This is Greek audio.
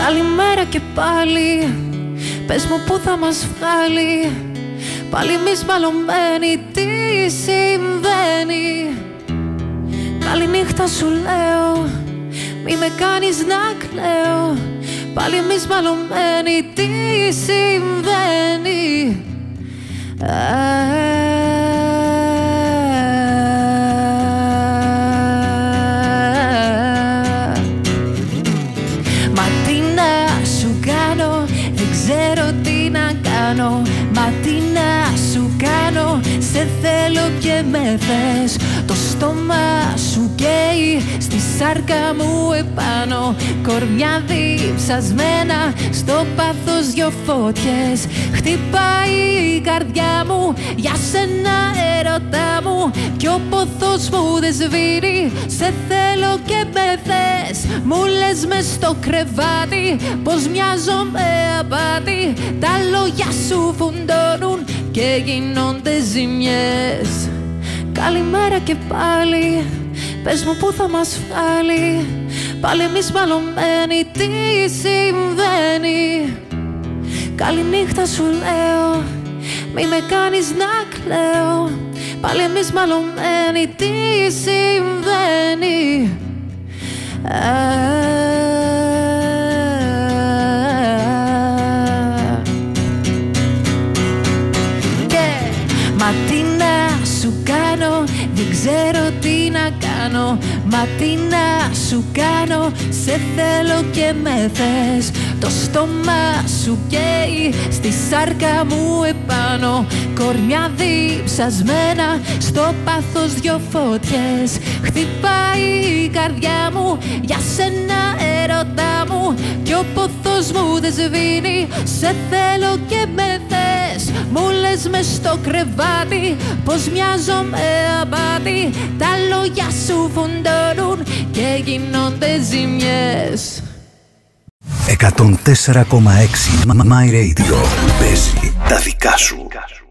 Καλημέρα και πάλι, πες μου που θα μας βγάλει. Πάλι εμείς μαλωμένοι, τι συμβαίνει? Καληνύχτα σου λέω, μη με κάνεις να κλαίω. Πάλι εμείς μαλωμένοι, τι συμβαίνει? Μα τι να σου κάνω, δεν ξέρω τι να κάνω. Μα τι να σου κάνω, σε θέλω και με θες. Το στόμα σου καίει, στη σάρκα μου επάνω. Κορμιά διψασμένα, στο πάθος δυο φώτιες. Χτυπάει η καρδιά μου, για σένα έρωτά μου. Κι ο ποθός μου δεν σβήνει, σε θέλω και με θες. Μου λες μες στο κρεβάτι, πως μοιάζομαι απάτη. Τα λόγια σου φουντώνουν και γίνονται ζημιές. Καλημέρα και πάλι, πες μου που θα μας βγάλει. Πάλι εμείς μαλωμένοι, τι συμβαίνει? Καληνύχτα σου λέω, μη με κάνεις να κλαίω. Πάλι εμείς μαλωμένοι, τι συμβαίνει? Μα τι να σου κάνω, δεν ξέρω τι να κάνω. Μα τι να σου κάνω, σε θέλω και με θες. Το στόμα σου καίει, στη σάρκα μου επάνω. Κορμιά διψασμένα, στο πάθος δυο φώτιες. Χτυπάει η καρδιά μου, για σένα έρωτά μου. Κι ο ποθός μου δεν σβήνει, σε θέλω και με θες. Μου λες μες στο κρεβάτι, πως μοιάζομαι απάτη. Τα λόγια σου φουντώνουν και γίνονται ζημιές. 104,6 My Radio. Παίζει τα δικά σου.